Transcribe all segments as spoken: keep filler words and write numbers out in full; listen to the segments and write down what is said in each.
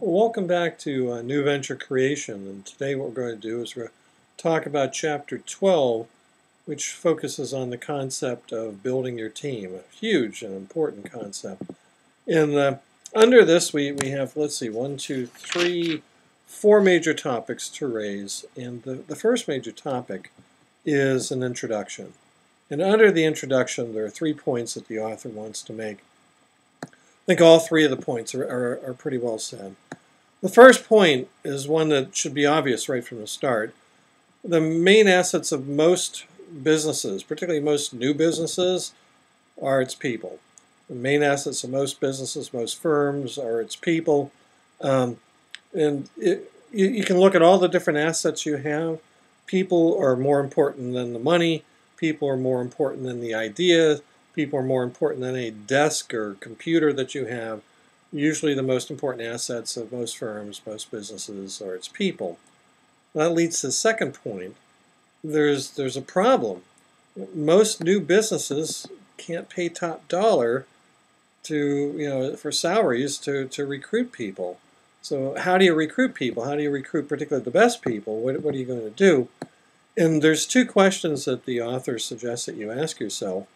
Well, welcome back to uh, New Venture Creation, and today what we're going to do is we're going to talk about Chapter twelve, which focuses on the concept of building your team, a huge and important concept. And uh, under this we, we have, let's see, one, two, three, four major topics to raise, and the, the first major topic is an introduction. And under the introduction there are three points that the author wants to make. I think all three of the points are, are, are pretty well said. The first point is one that should be obvious right from the start. The main assets of most businesses, particularly most new businesses, are its people. The main assets of most businesses, most firms, are its people. Um, and it, you, you can look at all the different assets you have. People are more important than the money. People are more important than the idea. People are more important than a desk or computer that you have. Usually the most important assets of most firms, most businesses, are its people. That leads to the second point. There's, there's a problem. Most new businesses can't pay top dollar to, you know, for salaries to, to recruit people. So how do you recruit people? How do you recruit particularly the best people? What, what are you going to do? And there's two questions that the author suggests that you ask yourself.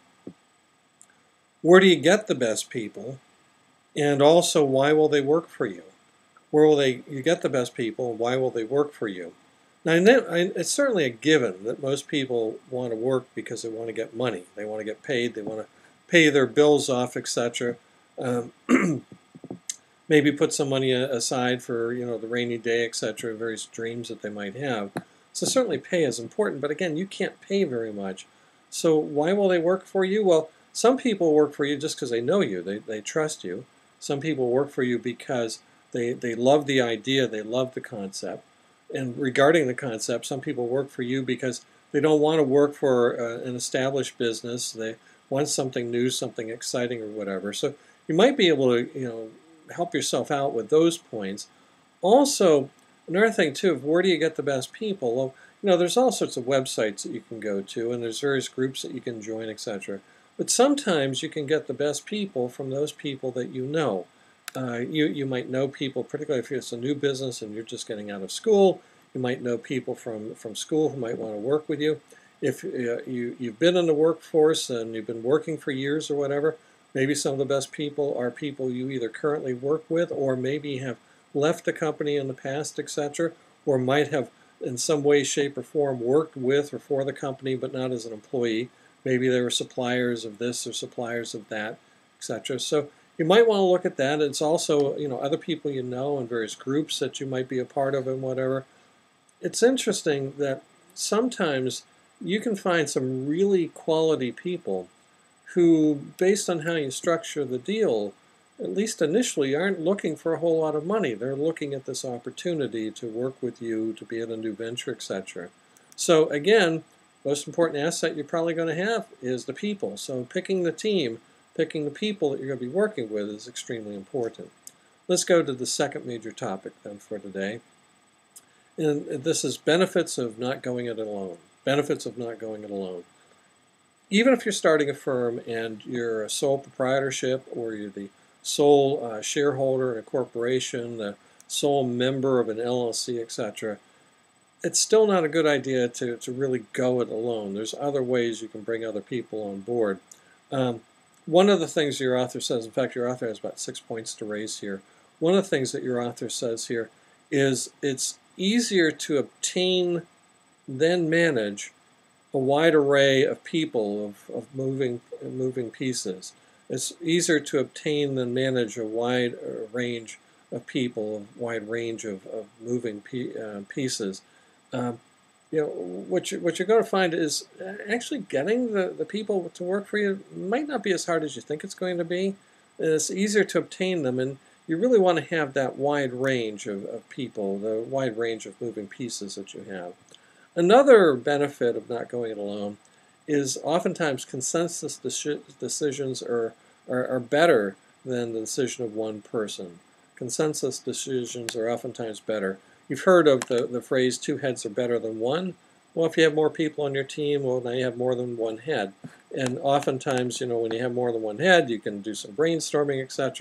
Where do you get the best people? And also, why will they work for you? Where will they, you get the best people, why will they work for you? Now, it's certainly a given that most people want to work because they want to get money. They want to get paid, they want to pay their bills off, et cetera. Um, maybe put some money aside for, you know, the rainy day, et cetera, various dreams that they might have. So certainly pay is important, but again, you can't pay very much. So why will they work for you? Well, some people work for you just because they know you, they, they trust you. Some people work for you because they, they love the idea, they love the concept. And regarding the concept, some people work for you because they don't want to work for uh, an established business. They want something new, something exciting or whatever. So you might be able to, you know, help yourself out with those points. Also, another thing too, where do you get the best people? Well, you know, there's all sorts of websites that you can go to, and there's various groups that you can join, et cetera. But sometimes you can get the best people from those people that you know. Uh, you, you might know people, particularly if it's a new business and you're just getting out of school. You might know people from, from school who might want to work with you. If uh, you, you've been in the workforce and you've been working for years or whatever, maybe some of the best people are people you either currently work with or maybe have left the company in the past, et cetera, or might have in some way, shape, or form worked with or for the company but not as an employee. Maybe they were suppliers of this or suppliers of that, et cetera. So you might want to look at that. It's also, you know, other people you know and various groups that you might be a part of and whatever. It's interesting that sometimes you can find some really quality people who, based on how you structure the deal, at least initially aren't looking for a whole lot of money. They're looking at this opportunity to work with you, to be at a new venture, et cetera. So again, most important asset you're probably going to have is the people. So picking the team, picking the people that you're going to be working with is extremely important. Let's go to the second major topic then for today. And this is benefits of not going it alone. Benefits of not going it alone. Even if you're starting a firm and you're a sole proprietorship or you're the sole uh, shareholder in a corporation, the sole member of an L L C, et cetera, it's still not a good idea to, to really go it alone. There's other ways you can bring other people on board. Um, one of the things your author says, in fact, your author has about six points to raise here. One of the things that your author says here is it's easier to obtain than manage a wide array of people, of, of moving, moving pieces. It's easier to obtain than manage a wide uh, range of people, a wide range of, of moving pe uh, pieces. Um, you know, what, you, what you're going to find is actually getting the, the people to work for you might not be as hard as you think it's going to be. And it's easier to obtain them, and you really want to have that wide range of, of people, the wide range of moving pieces that you have. Another benefit of not going it alone is oftentimes consensus decisions are, are, are better than the decision of one person. Consensus decisions are oftentimes better. You've heard of the, the phrase, two heads are better than one. Well, if you have more people on your team, well, now you have more than one head. And oftentimes, you know, when you have more than one head, you can do some brainstorming, et cetera.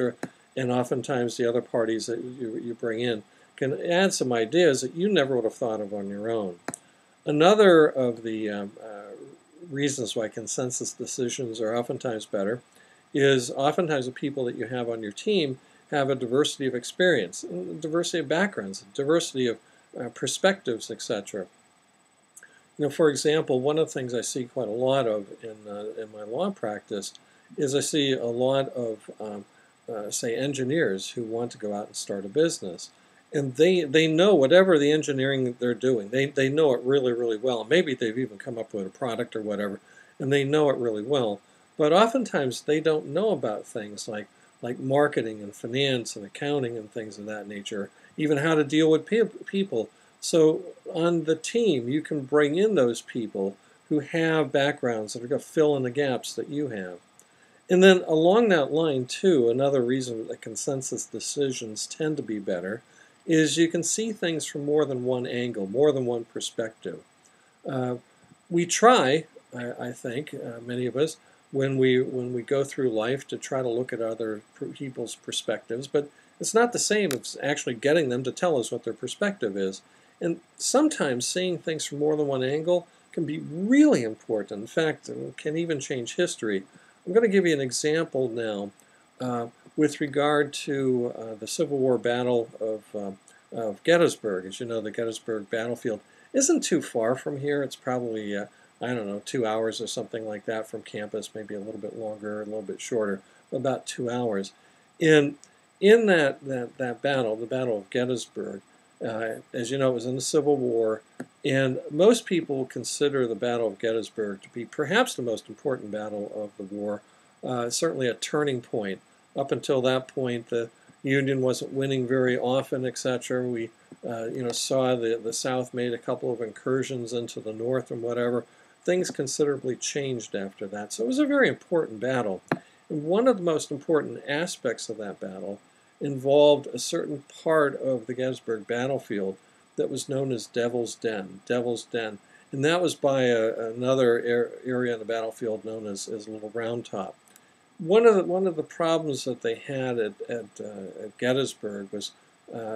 and oftentimes the other parties that you, you bring in can add some ideas that you never would have thought of on your own. Another of the um, uh, reasons why consensus decisions are oftentimes better is oftentimes the people that you have on your team have a diversity of experience, diversity of backgrounds, diversity of uh, perspectives, et cetera. You know, for example, one of the things I see quite a lot of in, uh, in my law practice is I see a lot of, um, uh, say, engineers who want to go out and start a business. And they, they know whatever the engineering they're doing, they, they know it really, really well. Maybe they've even come up with a product or whatever, and they know it really well. But oftentimes they don't know about things like, like marketing and finance and accounting and things of that nature, even how to deal with pe people. So on the team, you can bring in those people who have backgrounds that are going to fill in the gaps that you have. And then along that line, too, another reason that consensus decisions tend to be better is you can see things from more than one angle, more than one perspective. Uh, we try, I, I think, uh, many of us, when we when we go through life to try to look at other people's perspectives, but it's not the same as actually getting them to tell us what their perspective is. And sometimes seeing things from more than one angle can be really important. In fact, it can even change history. I'm going to give you an example now uh, with regard to uh, the Civil War Battle of, uh, of Gettysburg. As you know, the Gettysburg battlefield isn't too far from here. It's probably, uh, I don't know, two hours or something like that from campus, maybe a little bit longer, a little bit shorter, about two hours. In, in that, that, that battle, the Battle of Gettysburg, uh, as you know, it was in the Civil War, and most people consider the Battle of Gettysburg to be perhaps the most important battle of the war, uh, certainly a turning point. Up until that point, the Union wasn't winning very often, et cetera. We uh, you know, saw the, the South made a couple of incursions into the North and whatever. Things considerably changed after that. So it was a very important battle. And one of the most important aspects of that battle involved a certain part of the Gettysburg battlefield that was known as Devil's Den, Devil's Den. And that was by a, another area on the battlefield known as, as Little Round Top. One of the, one of the problems that they had at, at, uh, at Gettysburg was, uh,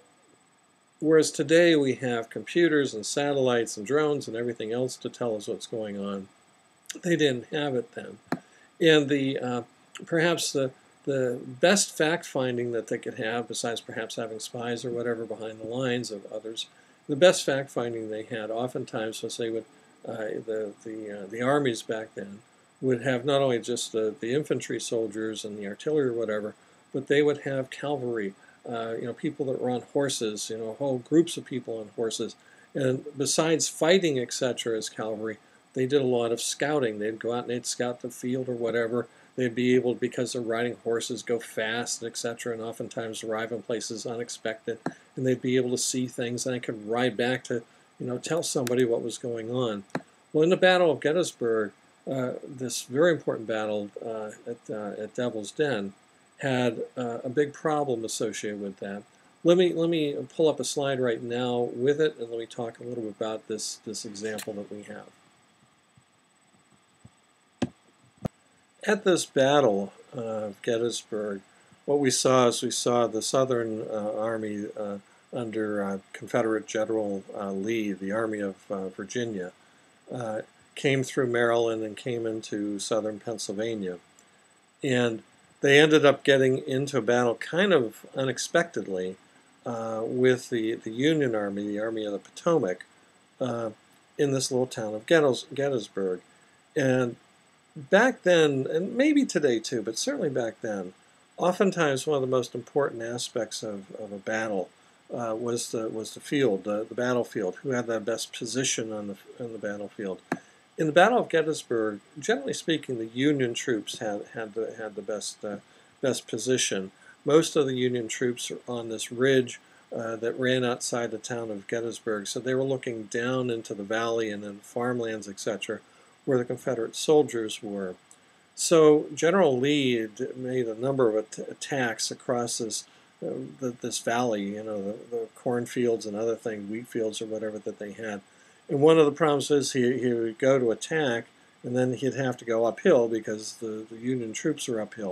whereas today we have computers and satellites and drones and everything else to tell us what's going on, they didn't have it then. And the uh, perhaps the the best fact-finding that they could have, besides perhaps having spies or whatever behind the lines of others, the best fact-finding they had oftentimes was they would, uh, the, the, uh, the armies back then would have not only just the, the infantry soldiers and the artillery or whatever, but they would have cavalry, uh, you know, people that were on horses, you know, whole groups of people on horses. And besides fighting, et cetera, as cavalry, they did a lot of scouting. They'd go out and they'd scout the field or whatever. They'd be able, because they're riding horses, go fast, et cetera, and oftentimes arrive in places unexpected. And they'd be able to see things, and they could ride back to, you know, tell somebody what was going on. Well, in the Battle of Gettysburg, uh, this very important battle uh, at, uh, at Devil's Den had uh, a big problem associated with that. Let me let me pull up a slide right now with it, and let me talk a little bit about this this example that we have. At this battle of Gettysburg, what we saw is we saw the Southern uh, Army uh, under uh, Confederate General uh, Lee, the Army of uh, Virginia, uh, came through Maryland and came into southern Pennsylvania. And they ended up getting into a battle kind of unexpectedly uh, with the, the Union Army, the Army of the Potomac, uh, in this little town of Gettysburg. And back then, and maybe today too, but certainly back then, oftentimes one of the most important aspects of, of a battle uh, was the was the field, the, the battlefield, who had the best position on the on the battlefield. In the Battle of Gettysburg, generally speaking, the Union troops had had the had the best uh, best position. Most of the Union troops are on this ridge uh, that ran outside the town of Gettysburg, so they were looking down into the valley and then farmlands, et cetera, where the Confederate soldiers were. So General Lee made a number of at attacks across this uh, the, this valley, you know, the, the cornfields and other things, wheat fields or whatever that they had. And one of the problems is he, he would go to attack, and then he'd have to go uphill because the, the Union troops are uphill.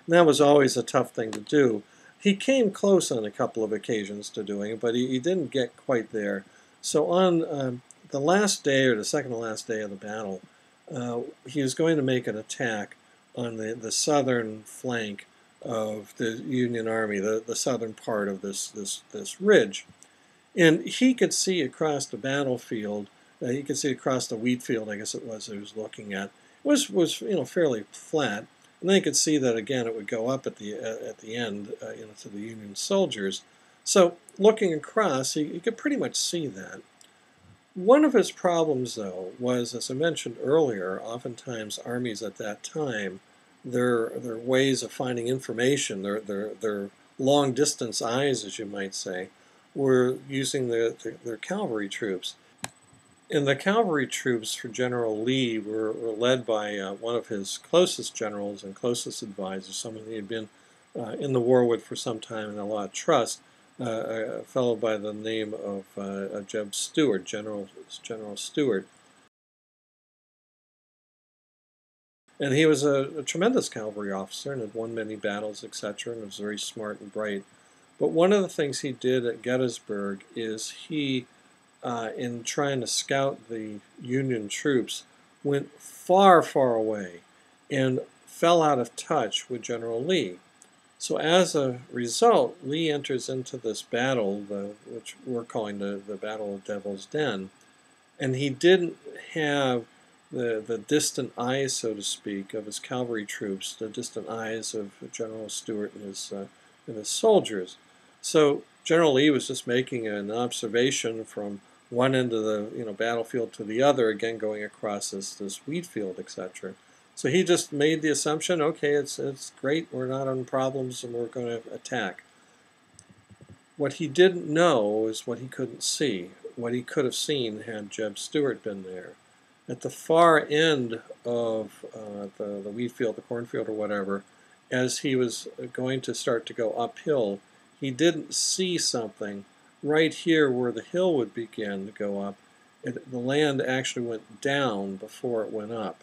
And that was always a tough thing to do. He came close on a couple of occasions to doing it, but he, he didn't get quite there. So on um, the last day, or the second to last day of the battle, uh, he was going to make an attack on the, the southern flank of the Union Army, the, the southern part of this, this, this ridge. And he could see across the battlefield, uh, he could see across the wheat field, I guess it was, he was looking at. It was, was you know, fairly flat. And then he could see that, again, it would go up at the, uh, at the end uh, you know, to the Union soldiers. So looking across, he, he could pretty much see that. One of his problems, though, was, as I mentioned earlier, oftentimes armies at that time, their, their ways of finding information, their, their, their long-distance eyes, as you might say, were using the, the, their cavalry troops. And the cavalry troops for General Lee were, were led by uh, one of his closest generals and closest advisors, someone he had been uh, in the war with for some time and a lot of trust, uh, a fellow by the name of uh, Jeb Stuart, General, General Stuart. And he was a, a tremendous cavalry officer and had won many battles, et cetera, and was very smart and bright. But one of the things he did at Gettysburg is he, uh, in trying to scout the Union troops, went far, far away and fell out of touch with General Lee. So as a result, Lee enters into this battle, the, which we're calling the, the Battle of Devil's Den, and he didn't have the, the distant eyes, so to speak, of his cavalry troops, the distant eyes of General Stuart and his, uh, and his soldiers. So General Lee was just making an observation from one end of the you know battlefield to the other, again going across this, this wheat field, et cetera. So he just made the assumption, okay, it's, it's great, we're not on problems and we're going to attack. What he didn't know is what he couldn't see, what he could have seen had Jeb Stuart been there. At the far end of uh, the, the wheat field, the cornfield or whatever, as he was going to start to go uphill, he didn't see something right here where the hill would begin to go up. It, the land actually went down before it went up.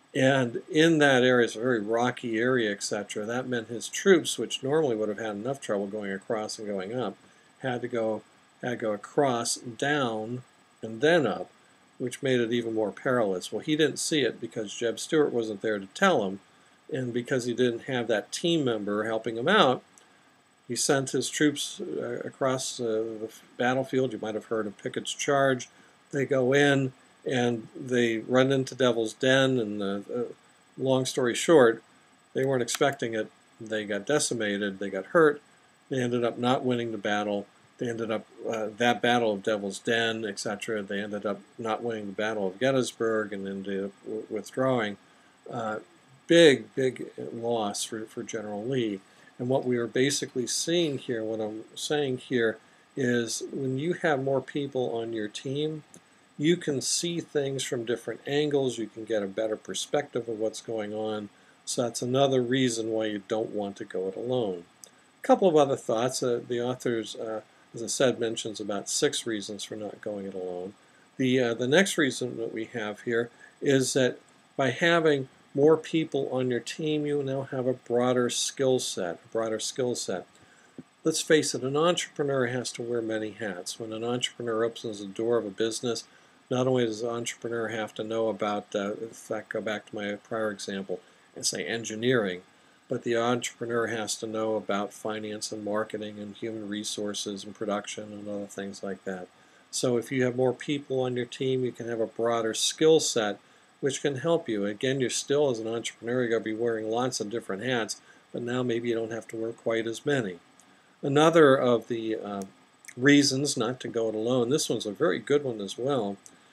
And in that area, it's a very rocky area, et cetera. That meant his troops, which normally would have had enough trouble going across and going up, had to go, had to go across, down, and then up, which made it even more perilous. Well, he didn't see it because Jeb Stuart wasn't there to tell him, and because he didn't have that team member helping him out, he sent his troops uh, across uh, the battlefield. You might have heard of Pickett's Charge. They go in, and they run into Devil's Den, and uh, uh, long story short, they weren't expecting it. They got decimated, they got hurt, they ended up not winning the battle, they ended up, uh, that battle of Devil's Den, et cetera, they ended up not winning the Battle of Gettysburg and ended up withdrawing. Uh, big, big loss for, for General Lee. And what we are basically seeing here, what I'm saying here, is when you have more people on your team, you can see things from different angles, you can get a better perspective of what's going on, so that's another reason why you don't want to go it alone. A couple of other thoughts. Uh, the authors, uh, as I said, mentions about six reasons for not going it alone. The, uh, the next reason that we have here is that by having more people on your team, you now have a broader skill set, a broader skill set. Let's face it, an entrepreneur has to wear many hats. When an entrepreneur opens the door of a business, not only does the entrepreneur have to know about, uh, in fact, go back to my prior example and say engineering, but the entrepreneur has to know about finance and marketing and human resources and production and other things like that. So if you have more people on your team, you can have a broader skill set, which can help you. Again, you're still, as an entrepreneur, you're going to be wearing lots of different hats, but now maybe you don't have to wear quite as many. Another of the uh, reasons not to go it alone, this one's a very good one as well,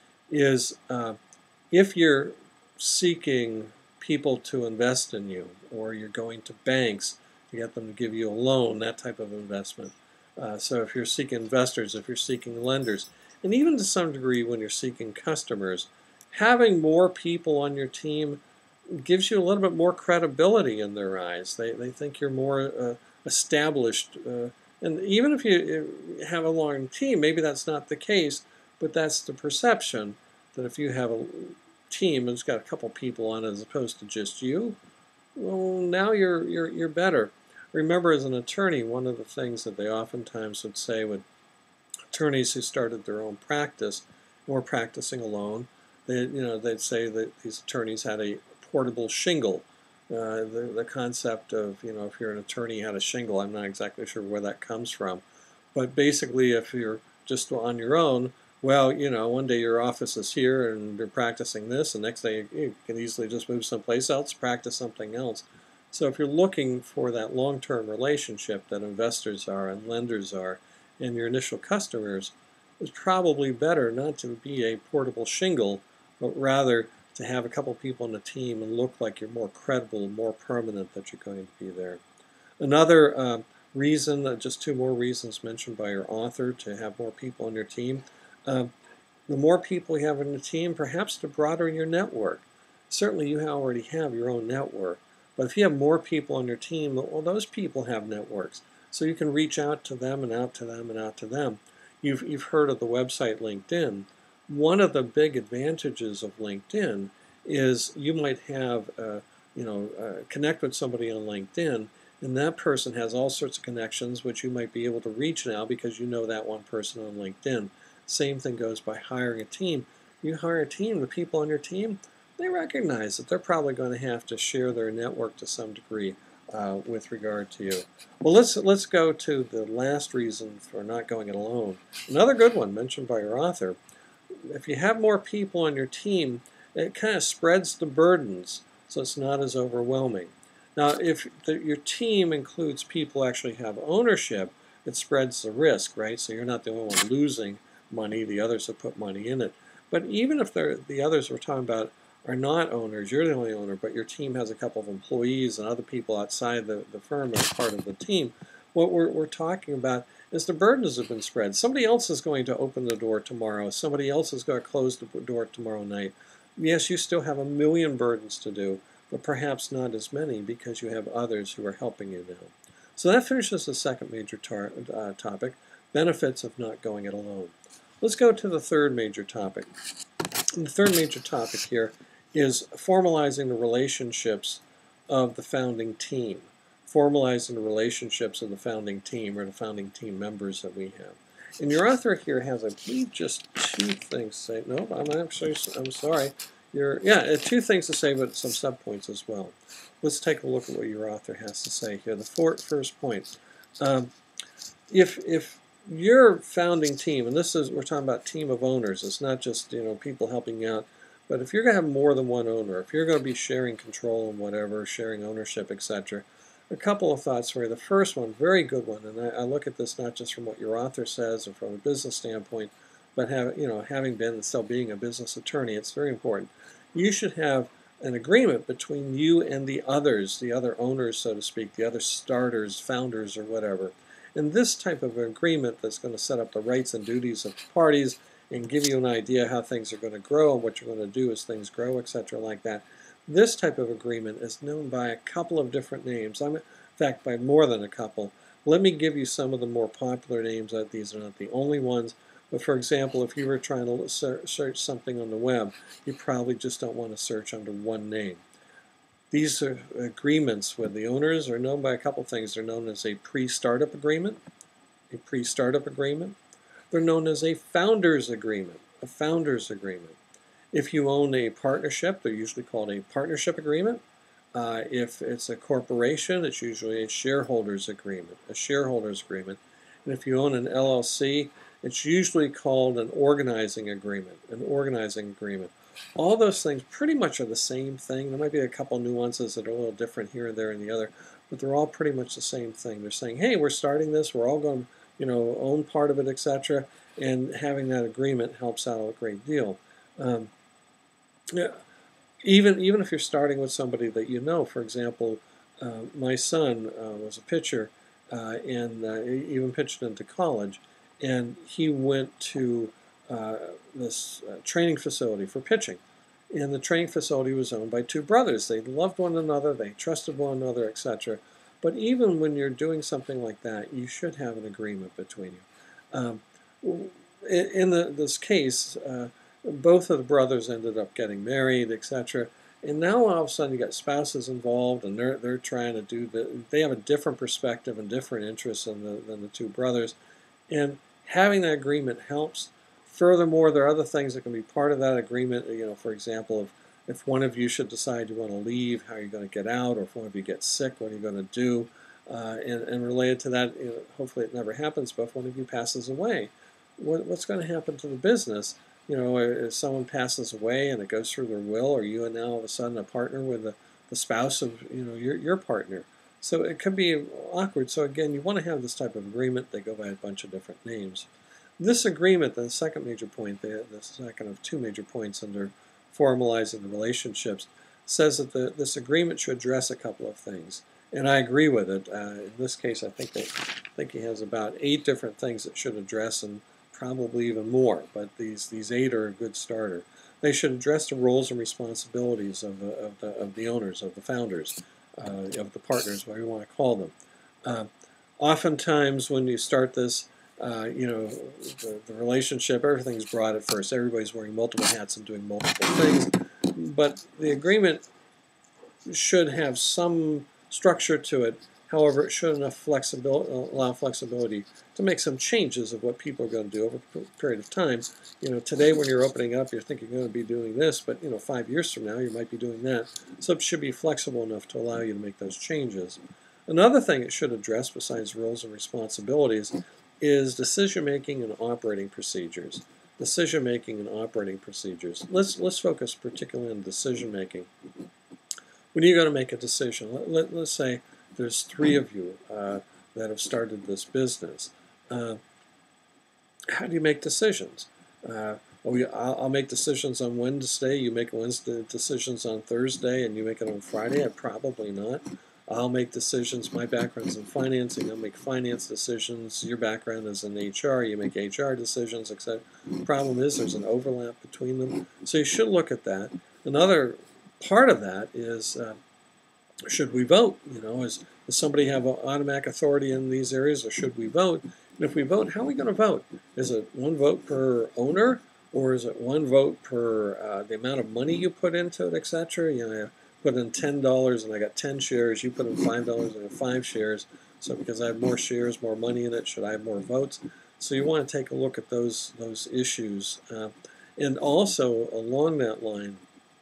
is uh, if you're seeking people to invest in you, or you're going to banks to get them to give you a loan, that type of investment. Uh, so if you're seeking investors, if you're seeking lenders, and even to some degree when you're seeking customers, having more people on your team gives you a little bit more credibility in their eyes. They, they think you're more uh, established. Uh, and even if you have a long team, maybe that's not the case, but that's the perception, that if you have a team that's got a couple people on it as opposed to just you, well, now you're you're you're better. Remember, as an attorney, one of the things that they oftentimes would say with attorneys who started their own practice and were practicing alone, they, you know, they'd say that these attorneys had a portable shingle. Uh, the, the concept of, you know, if you're an attorney, you had a shingle, I'm not exactly sure where that comes from. But basically, if you're just on your own, well, you know, one day your office is here and you're practicing this, and next day you can easily just move someplace else, practice something else. So if you're looking for that long-term relationship that investors are and lenders are, and your initial customers, it's probably better not to be a portable shingle, but rather to have a couple people on the team and look like you're more credible, more permanent that you're going to be there. Another uh, reason, uh, just two more reasons mentioned by your author to have more people on your team. Uh, the more people you have on the team, perhaps the broader your network. Certainly you already have your own network, but if you have more people on your team, well, those people have networks. So you can reach out to them and out to them and out to them. You've, you've heard of the website LinkedIn. One of the big advantages of LinkedIn is you might have, uh, you know, uh, connect with somebody on LinkedIn, and that person has all sorts of connections which you might be able to reach now because you know that one person on LinkedIn. Same thing goes by hiring a team. You hire a team, the people on your team, they recognize that they're probably going to have to share their network to some degree uh, with regard to you. Well, let's let's go to the last reason for not going it alone. Another good one mentioned by your author. If you have more people on your team, it kind of spreads the burdens, so it's not as overwhelming. Now, if the, your team includes people who actually have ownership, it spreads the risk, right? So you're not the only one losing money, the others have put money in it. But even if they're, the others we're talking about are not owners, you're the only owner, but your team has a couple of employees and other people outside the, the firm that are part of the team, what we're, we're talking about is the burdens have been spread. Somebody else is going to open the door tomorrow. Somebody else is going to close the door tomorrow night. Yes, you still have a million burdens to do, but perhaps not as many because you have others who are helping you now. So that finishes the second major tar uh, topic, benefits of not going it alone. Let's go to the third major topic. And the third major topic here is formalizing the relationships of the founding team. Formalizing the relationships of the founding team or the founding team members that we have. And your author here has, I believe, just two things to say. No, I'm actually, I'm sorry. You're, yeah, two things to say, but some subpoints as well. Let's take a look at what your author has to say here. The four, first point. Um, if, if your founding team, and this is, we're talking about team of owners, it's not just, you know, people helping out, but if you're going to have more than one owner, if you're going to be sharing control and whatever, sharing ownership, et cetera, a couple of thoughts for you. The first one, very good one, and I, I look at this not just from what your author says or from a business standpoint, but have, you know, having been and still being a business attorney, it's very important. You should have an agreement between you and the others, the other owners, so to speak, the other starters, founders, or whatever. And this type of agreement that's going to set up the rights and duties of the parties and give you an idea how things are going to grow and what you're going to do as things grow, et cetera, like that. This type of agreement is known by a couple of different names. I'm, in fact, by more than a couple. Let me give you some of the more popular names. These are not the only ones. But for example, if you were trying to search something on the web, you probably just don't want to search under one name. These are agreements with the owners are known by a couple things. They're known as a pre-startup agreement, a pre-startup agreement. They're known as a founder's agreement, a founder's agreement. If you own a partnership, they're usually called a partnership agreement. Uh, if it's a corporation, it's usually a shareholders agreement, a shareholders agreement. And if you own an L L C, it's usually called an organizing agreement, an organizing agreement. All those things pretty much are the same thing. There might be a couple nuances that are a little different here and there and the other, but they're all pretty much the same thing. They're saying, hey, we're starting this, we're all going to, you know, own part of it, et cetera, and having that agreement helps out a great deal. Um, Yeah, even even if you're starting with somebody that you know, for example, uh, my son uh, was a pitcher uh, and uh, he even pitched into college, and he went to uh, this uh, training facility for pitching, and the training facility was owned by two brothers. They loved one another, they trusted one another, et cetera. But even when you're doing something like that, you should have an agreement between you. Um, in in the, this case. Uh, Both of the brothers ended up getting married, et cetera. And now all of a sudden you got spouses involved, and they're they're trying to do the. They have a different perspective and different interests than the than the two brothers, and having that agreement helps. Furthermore, there are other things that can be part of that agreement. You know, for example, if if one of you should decide you want to leave, how are you going to get out? Or if one of you gets sick, what are you going to do? Uh, and, and related to that, you know, hopefully it never happens, but if one of you passes away, what, what's going to happen to the business? You know, if someone passes away and it goes through their will, or you are now all of a sudden a partner with the, the spouse of, you know, your, your partner. So it could be awkward. So again, you want to have this type of agreement. They go by a bunch of different names. This agreement, the second major point, the, the second of two major points under formalizing the relationships, says that the, this agreement should address a couple of things. And I agree with it. Uh, in this case, I think, they, I think he has about eight different things it should address, and probably even more. But these, these eight are a good starter. They should address the roles and responsibilities of, uh, of, the, of the owners, of the founders, uh, of the partners, whatever you want to call them. Uh, oftentimes when you start this, Uh, you know, the, the relationship, everything's broad at first. Everybody's wearing multiple hats and doing multiple things. But the agreement should have some structure to it. However, it should enough flexibility, allow flexibility to make some changes of what people are going to do over a period of time. You know, today when you're opening up, you're thinking you're going to be doing this, but, you know, five years from now, you might be doing that. So it should be flexible enough to allow you to make those changes. Another thing it should address, besides roles and responsibilities, is decision-making and operating procedures. Decision-making and operating procedures. Let's, let's focus particularly on decision-making. When you're going to make a decision, let, let, let's say there's three of you uh, that have started this business. Uh, how do you make decisions? Uh, well, we, I'll, I'll make decisions on Wednesday, you make Wednesday decisions on Thursday, and you make it on Friday? Probably not. I'll make decisions. My background's in financing. I'll make finance decisions. Your background is in H R. You make H R decisions, et cetera. The problem is there's an overlap between them. So you should look at that. Another part of that is, uh, should we vote? You know, is, does somebody have automatic authority in these areas, or should we vote? And if we vote, how are we going to vote? Is it one vote per owner, or is it one vote per uh, the amount of money you put into it, et cetera? You know, put in ten dollars and I got ten shares, you put in five dollars and I got five shares, so because I have more shares, more money in it, should I have more votes? So you want to take a look at those, those issues. Uh, and also, along that line,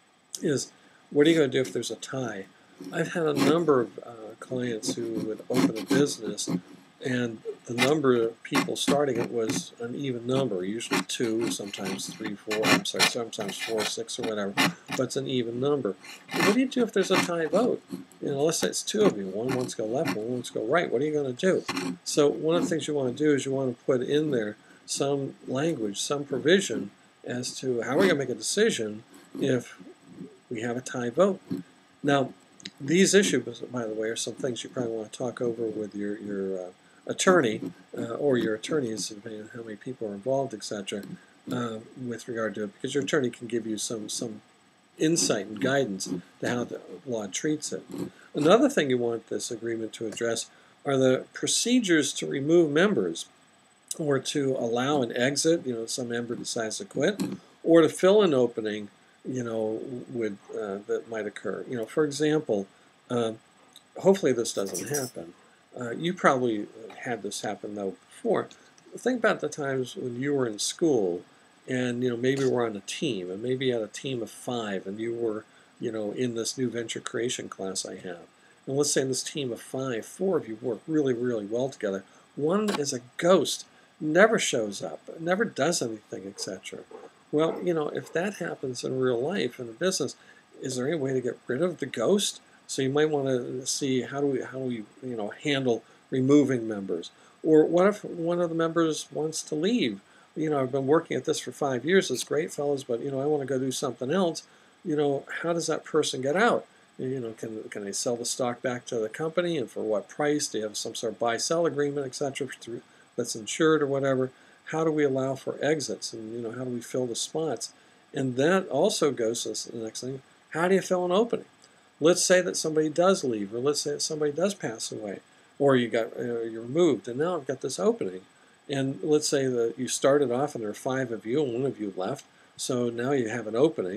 is what are you going to do if there's a tie? I've had a number of uh, clients who would open a business, and the number of people starting it was an even number, usually two, sometimes three, four, I'm sorry, sometimes four, six, or whatever, but it's an even number. But what do you do if there's a tie vote? You know, let's say it's two of you, one wants to go left, one wants to go right. What are you going to do? So one of the things you want to do is you want to put in there some language, some provision as to how we're going to make a decision if we have a tie vote. Now, these issues, by the way, are some things you probably want to talk over with your, your uh, attorney uh, or your attorneys, depending on how many people are involved, et cetera, uh, with regard to it, because your attorney can give you some some insight and guidance to how the law treats it. Another thing you want this agreement to address are the procedures to remove members, or to allow an exit. You know, some member decides to quit, or to fill an opening, you know, with uh, that might occur. You know, for example, uh, hopefully this doesn't happen. Uh, you probably had this happen though before. Think about the times when you were in school, and you know maybe we're on a team, and maybe you had a team of five, and you were, you know, in this new venture creation class I have. And let's say in this team of five, four of you work really, really well together. One is a ghost, never shows up, never does anything, et cetera. Well, you know, if that happens in real life in a business, is there any way to get rid of the ghost? So you might want to see how do we how do we you know handle removing members, or what if one of the members wants to leave? You know, I've been working at this for five years. It's great, fellas, but you know I want to go do something else. You know, how does that person get out? You know, can can they sell the stock back to the company, and for what price? Do you have some sort of buy-sell agreement, et cetera, that's insured or whatever? How do we allow for exits, and you know how do we fill the spots? And that also goes to the next thing: how do you fill an opening? Let's say that somebody does leave, or let's say that somebody does pass away, or you got uh, you're moved, and now I've got this opening. And let's say that you started off and there are five of you, and one of you left, so now you have an opening.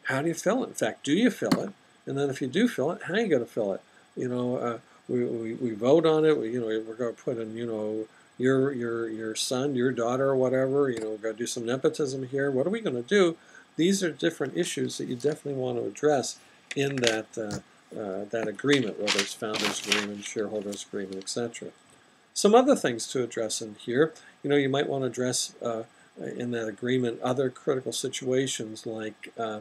how do you fill it? In fact, do you fill it? And then if you do fill it, how are you going to fill it? You know, uh, we, we, we vote on it. We, you know, we're going to put in, you know, your your your son, your daughter, or whatever. You know, we're going to do some nepotism here. What are we going to do? These are different issues that you definitely want to address in that uh, uh, that agreement, whether it's founders agreement, shareholders agreement, et cetera. Some other things to address in here. You know, you might want to address uh, in that agreement other critical situations like uh,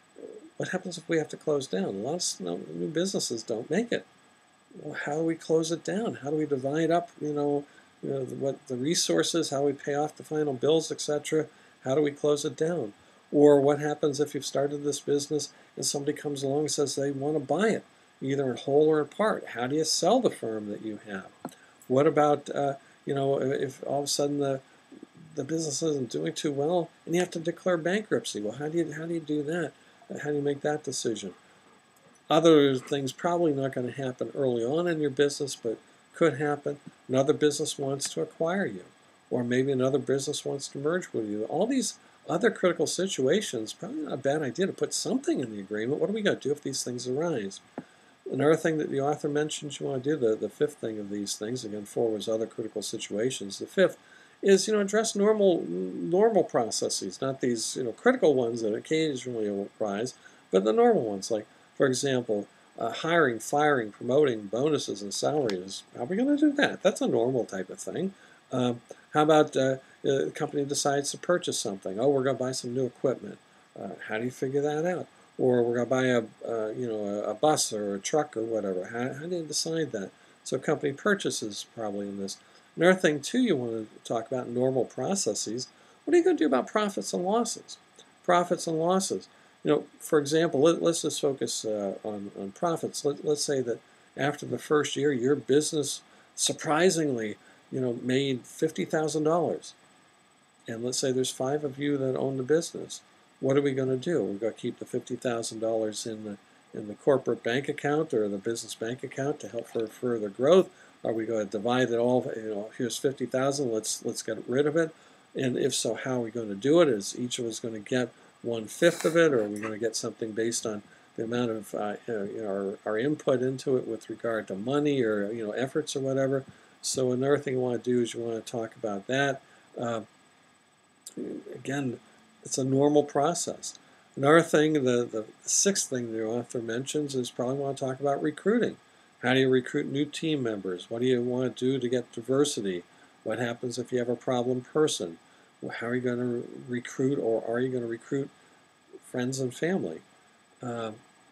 what happens if we have to close down? A lot of new businesses don't make it. Well, how do we close it down? How do we divide up, you know, you know what the resources, how we pay off the final bills, et cetera? How do we close it down? Or what happens if you've started this business and somebody comes along and says they want to buy it, either in whole or in part? How do you sell the firm that you have? What about, uh, you know, if all of a sudden the the business isn't doing too well and you have to declare bankruptcy? Well, how do you how do you do that? How do you make that decision? Other things probably not going to happen early on in your business, but could happen. Another business wants to acquire you, or maybe another business wants to merge with you. All these other critical situations, probably not a bad idea to put something in the agreement. What are we going to do if these things arise? Another thing that the author mentions you want to do, the, the fifth thing of these things, again, four was other critical situations. The fifth is, you know, address normal normal processes, not these, you know, critical ones that occasionally arise, but the normal ones, like, for example, uh, hiring, firing, promoting, bonuses, and salaries. How are we going to do that? That's a normal type of thing. Um, how about uh, the company decides to purchase something? Oh, we're going to buy some new equipment. Uh, how do you figure that out? Or we're going to buy a, uh, you know, a, a bus or a truck or whatever. How, how do you decide that? So company purchases probably in this. Another thing, too, you want to talk about normal processes. What are you going to do about profits and losses? Profits and losses. You know, for example, let, let's just focus uh, on, on profits. Let, let's say that after the first year, your business surprisingly, you know, made fifty thousand dollars. And let's say there's five of you that own the business. What are we going to do? We're going to keep the fifty thousand dollars in the in the corporate bank account or the business bank account to help for further growth. Are we going to divide it all? You know, here's fifty thousand. Let's let's get rid of it. And if so, how are we going to do it? Is each of us going to get one fifth of it, or are we going to get something based on the amount of uh, you know, our, our input into it with regard to money or you know efforts or whatever? So another thing you want to do is you want to talk about that. Uh, again, it's a normal process. Another thing, the, the sixth thing the author mentions is probably want to talk about recruiting. How do you recruit new team members? What do you want to do to get diversity? What happens if you have a problem person? How are you going to recruit, or are you going to recruit friends and family? Uh,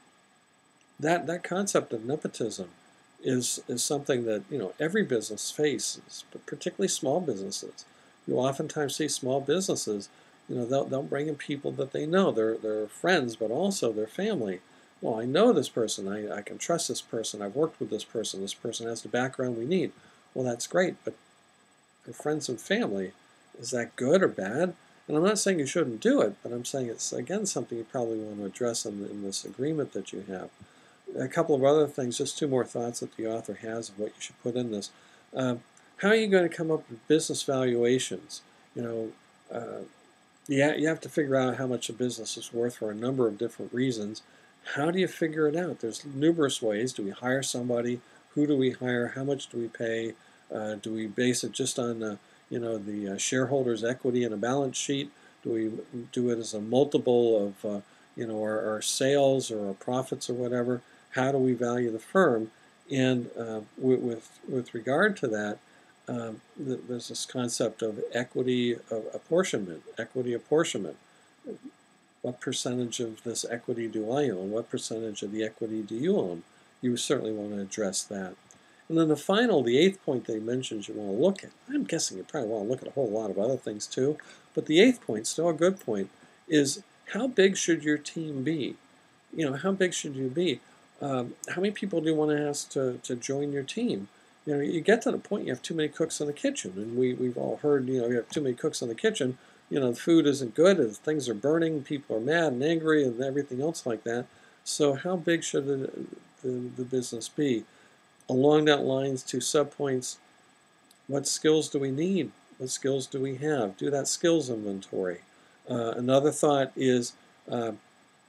that that concept of nepotism is is something that you know every business faces, but particularly small businesses. You oftentimes see small businesses, you know, they'll they'll bring in people that they know, they're they're friends, but also their family. Well, I know this person. I I can trust this person. I've worked with this person. This person has the background we need. Well, that's great, but for friends and family, is that good or bad? And I'm not saying you shouldn't do it, but I'm saying it's, again, something you probably want to address in, in this agreement that you have. A couple of other things, just two more thoughts that the author has of what you should put in this. Um, how are you going to come up with business valuations? You know, uh, you, ha you have to figure out how much a business is worth for a number of different reasons. How do you figure it out? There's numerous ways. Do we hire somebody? Who do we hire? How much do we pay? Uh, do we base it just on the you know, the uh, shareholders' equity in a balance sheet? Do we do it as a multiple of, uh, you know, our, our sales or our profits or whatever? How do we value the firm? And uh, with, with with regard to that, um, th there's this concept of equity of apportionment. Equity apportionment. What percentage of this equity do I own? What percentage of the equity do you own? You certainly want to address that. And then the final, the eighth point they mentioned you want to look at. I'm guessing you probably want to look at a whole lot of other things too. But the eighth point, still a good point, is how big should your team be? You know, how big should you be? Um, how many people do you want to ask to, to join your team? You know, you get to the point you have too many cooks in the kitchen. And we, we've all heard, you know, you have too many cooks in the kitchen. You know, the food isn't good, and things are burning, people are mad and angry, and everything else like that. So how big should the, the, the business be? Along that lines, two subpoints, what skills do we need? What skills do we have? Do that skills inventory. Uh, another thought is, uh,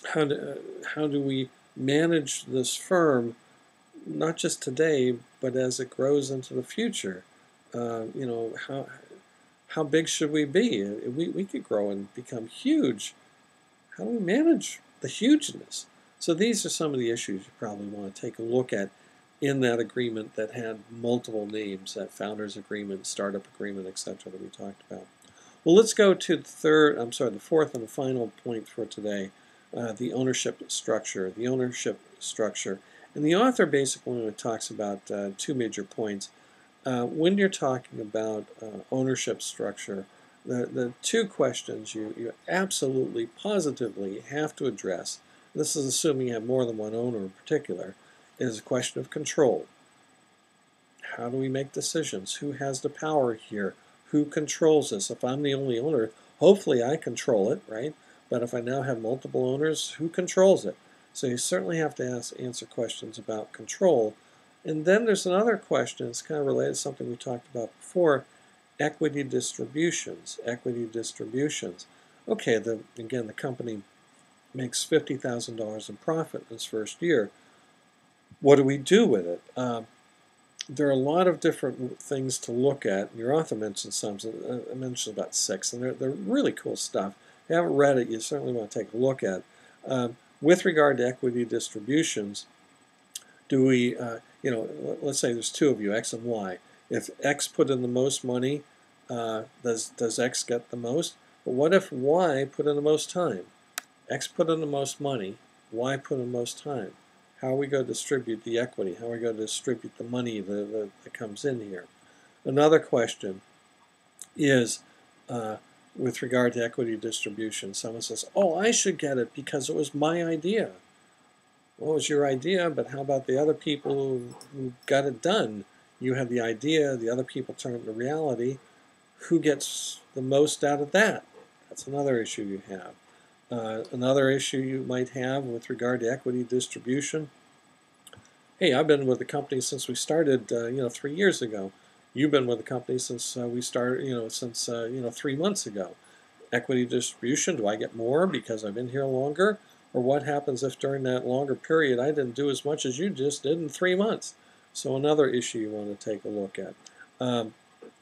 how do, uh, how do we manage this firm, not just today, but as it grows into the future? Uh, you know, how how big should we be? We, we could grow and become huge. How do we manage the hugeness? So these are some of the issues you probably want to take a look at in that agreement that had multiple names, that founders agreement, startup agreement, et cetera that we talked about. Well, let's go to the third, I'm sorry, the fourth and the final point for today, uh, the ownership structure. The ownership structure. And the author basically talks about uh, two major points. Uh, when you're talking about uh, ownership structure, the, the two questions you, you absolutely, positively have to address, this is assuming you have more than one owner in particular, is a question of control. How do we make decisions? Who has the power here? Who controls this? If I'm the only owner, hopefully I control it, right? But if I now have multiple owners, who controls it? So you certainly have to ask, answer questions about control. And then there's another question, it's kind of related to something we talked about before, equity distributions. Equity distributions. Okay, the, again, the company makes fifty thousand dollars in profit in its first year. What do we do with it? Um, there are a lot of different things to look at. Your author mentioned some, so I mentioned about six, and they're, they're really cool stuff. If you haven't read it, you certainly want to take a look at it. Um, with regard to equity distributions, do we, uh, you know, let's say there's two of you, X and Y. If X put in the most money, uh, does, does X get the most? But what if Y put in the most time? X put in the most money, Y put in the most time. How are we going to distribute the equity? How are we going to distribute the money that, that, that comes in here? Another question is uh, with regard to equity distribution. Someone says, oh, I should get it because it was my idea. Well, it was your idea, but how about the other people who, who got it done? You had the idea, the other people turned it into reality. Who gets the most out of that? That's another issue you have. Uh, another issue you might have with regard to equity distribution. Hey, I've been with the company since we started, uh, you know, three years ago. You've been with the company since uh, we started, you know, since uh, you know, three months ago. Equity distribution, do I get more because I've been here longer? Or what happens if during that longer period I didn't do as much as you just did in three months? So another issue you want to take a look at. Um,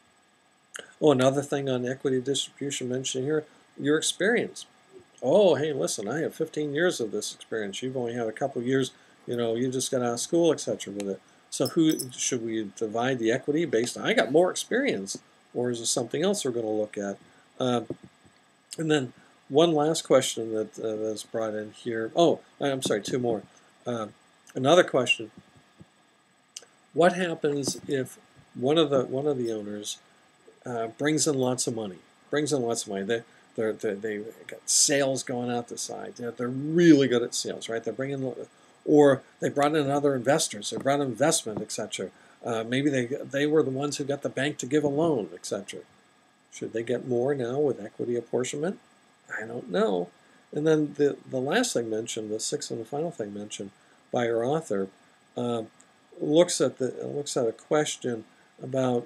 oh, another thing on equity distribution mentioned here, your experience. Oh, hey, listen, I have fifteen years of this experience. You've only had a couple of years, you know, you just got out of school, et cetera with it. So who should we divide the equity based on? I got more experience, or is there something else we're going to look at? Um, and then one last question that uh, that's brought in here. Oh, I'm sorry, two more. Uh, another question. What happens if one of the one of the owners uh, brings in lots of money? Brings in lots of money. They they're, they're, they got sales going out the side. They're, they're really good at sales, right? They're bringing, or they brought in other investors. They brought in investment, et cetera. Uh, maybe they they were the ones who got the bank to give a loan, et cetera. Should they get more now with equity apportionment? I don't know. And then the, the last thing mentioned, the sixth and the final thing mentioned by our author, uh, looks at the looks at a question about,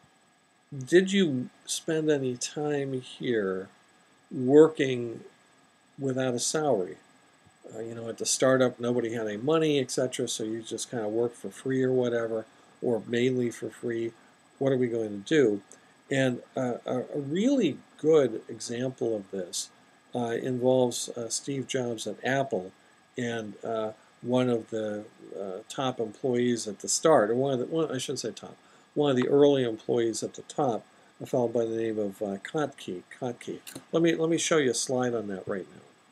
did you spend any time here working without a salary? Uh, you know, at the startup, nobody had any money, et cetera, so you just kind of work for free or whatever, or mainly for free. What are we going to do? And uh, a, a really good example of this uh, involves uh, Steve Jobs at Apple and uh, one of the uh, top employees at the start, or one of the, one, I shouldn't say top, one of the early employees at the top, a fellow by the name of uh, Kotke. Kotke. Let me let me show you a slide on that right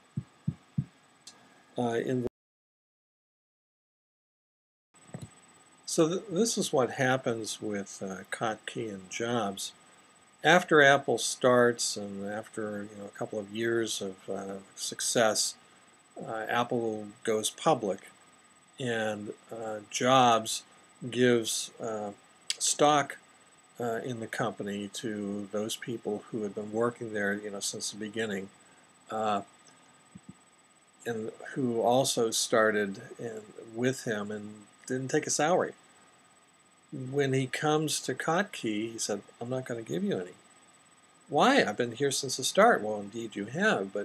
now. Uh, in so th this is what happens with uh, Kotke and Jobs. After Apple starts and after you know a couple of years of uh, success, uh, Apple goes public, and uh, Jobs gives uh, stock uh, in the company to those people who had been working there, you know, since the beginning, uh, and who also started in, with him and didn't take a salary. When he comes to Kotke, he said, "I'm not going to give you any." Why? I've been here since the start. Well, indeed you have, but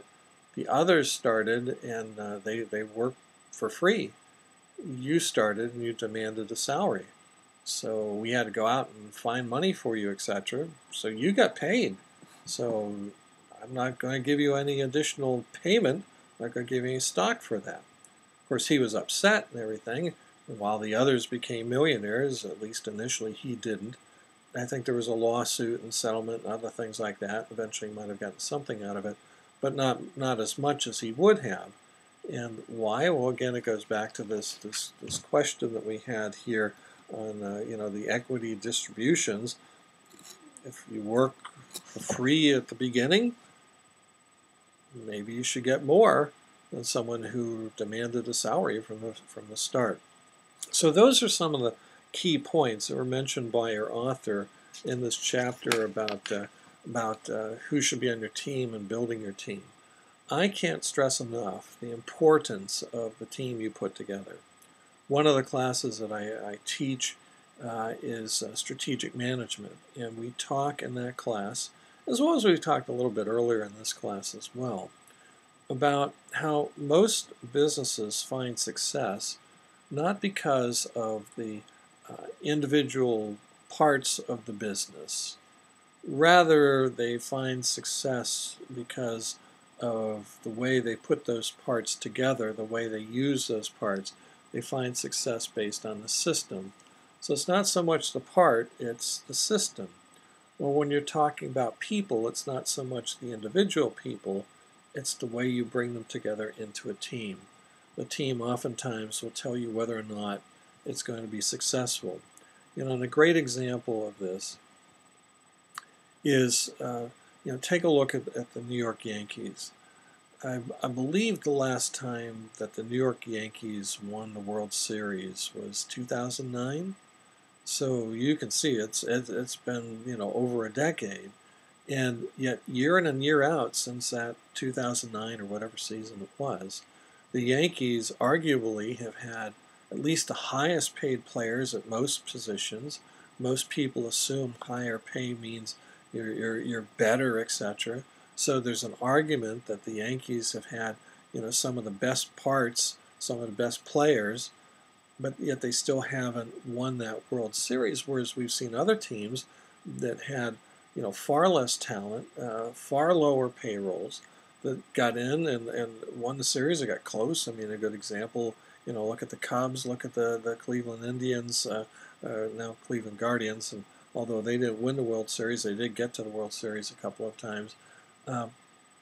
The others started and uh, they, they worked for free. You started and you demanded a salary. So we had to go out and find money for you, et cetera. So you got paid. So I'm not going to give you any additional payment. I'm not going to give you any stock for that. Of course, he was upset and everything. And while the others became millionaires, at least initially he didn't. I think there was a lawsuit and settlement and other things like that. Eventually he might have gotten something out of it, but not, not as much as he would have. And why? Well, again, it goes back to this, this, this question that we had here on uh, you know, the equity distributions. If you work for free at the beginning, maybe you should get more than someone who demanded a salary from the, from the start. So those are some of the key points that were mentioned by our author in this chapter about, uh, about uh, who should be on your team and building your team. I can't stress enough the importance of the team you put together. One of the classes that I, I teach uh, is uh, strategic management, and we talk in that class, as well as we talked a little bit earlier in this class as well, about how most businesses find success not because of the uh, individual parts of the business. Rather, they find success because of the way they put those parts together, the way they use those parts. They find success based on the system. So it's not so much the part, it's the system. Well, when you're talking about people, it's not so much the individual people, it's the way you bring them together into a team. The team oftentimes will tell you whether or not it's going to be successful. You know, and a great example of this is, uh, you know, take a look at, at the New York Yankees. I, I believe the last time that the New York Yankees won the World Series was two thousand nine. So you can see it's it, it's been, you know, over a decade, and yet year in and year out since that two thousand nine or whatever season it was, the Yankees arguably have had at least the highest paid players at most positions. Most people assume higher pay means you're you're, you're better, et cetera. So there's an argument that the Yankees have had, you know, some of the best parts, some of the best players, but yet they still haven't won that World Series, whereas we've seen other teams that had, you know, far less talent, uh, far lower payrolls, that got in and, and won the series. They got close. I mean, a good example, you know, look at the Cubs, look at the, the Cleveland Indians, uh, uh, now Cleveland Guardians, and although they didn't win the World Series, they did get to the World Series a couple of times. Um,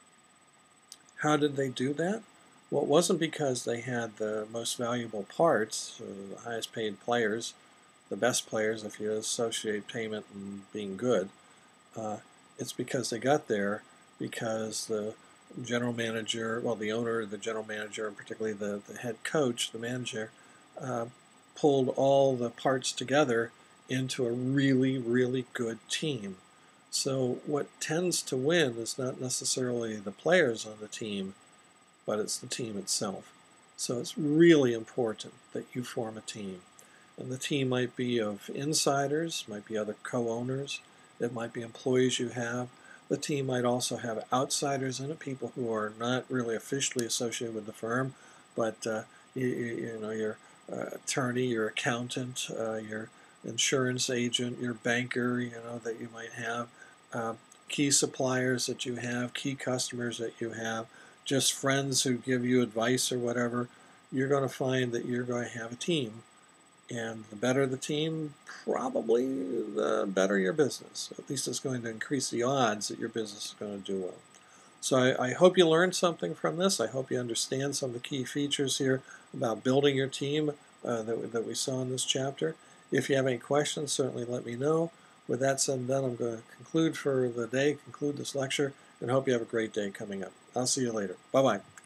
how did they do that? Well, it wasn't because they had the most valuable parts, uh, the highest paid players, the best players if you associate payment and being good. Uh, it's because they got there because the general manager, well, the owner, the general manager, and particularly the, the head coach, the manager, uh, pulled all the parts together into a really, really good team. So what tends to win is not necessarily the players on the team, but it's the team itself. So it's really important that you form a team. And the team might be of insiders, might be other co-owners, it might be employees you have. The team might also have outsiders in it, people who are not really officially associated with the firm, but uh, you, you know, your uh, attorney, your accountant, uh, your insurance agent, your banker, you know, that you might have, uh, key suppliers that you have, key customers that you have, just friends who give you advice or whatever. You're going to find that you're going to have a team. And the better the team, probably the better your business. At least it's going to increase the odds that your business is going to do well. So I, I hope you learned something from this. I hope you understand some of the key features here about building your team uh, that, that we saw in this chapter. If you have any questions, certainly let me know. With that said and done, I'm going to conclude for the day, conclude this lecture, and hope you have a great day coming up. I'll see you later. Bye-bye.